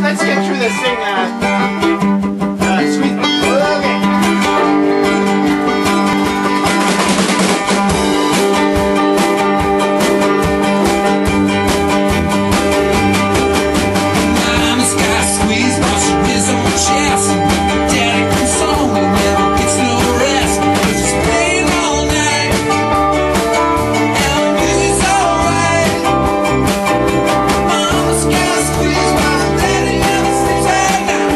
let's get through this thing. Squeeze. Okay. Mama's got a squeezebox in his own chest. Daddy comes home and never gets no rest. 'Cause he's playing all night, and the music's alright. Mama's got a squeezebox, Daddy never sleeps at night.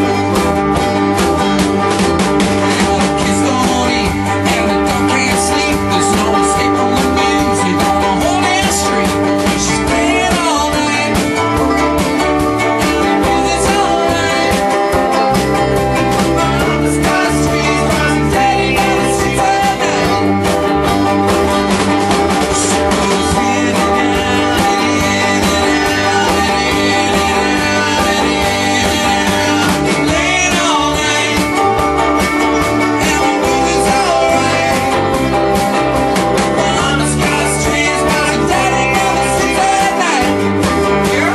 And all the kids don't eat, and the dog can't sleep. There's no escape from the music on the whole damn street. She's playing all night, and the music's alright. Mama's got a squeezebox, Daddy never sleeps at night. She goes in and out, in and out, in and out, laying all night, and the music's alright. Mama's got a squeezebox, Daddy never sleeps at night. Yeah.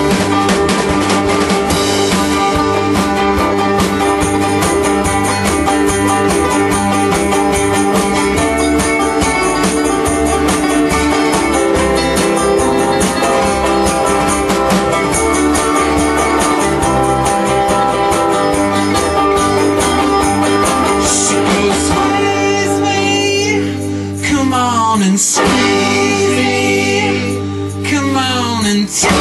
She goes, squeeze me, come on and squeeze me, come on and